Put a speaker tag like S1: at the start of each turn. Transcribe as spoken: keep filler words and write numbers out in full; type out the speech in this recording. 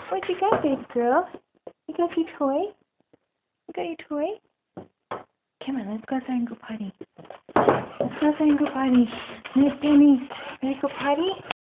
S1: What you got, baby girl? You got your toy? You got your toy? Come on, let's go outside and go potty. Let's go outside and go potty. Miss Danny, ready to go potty?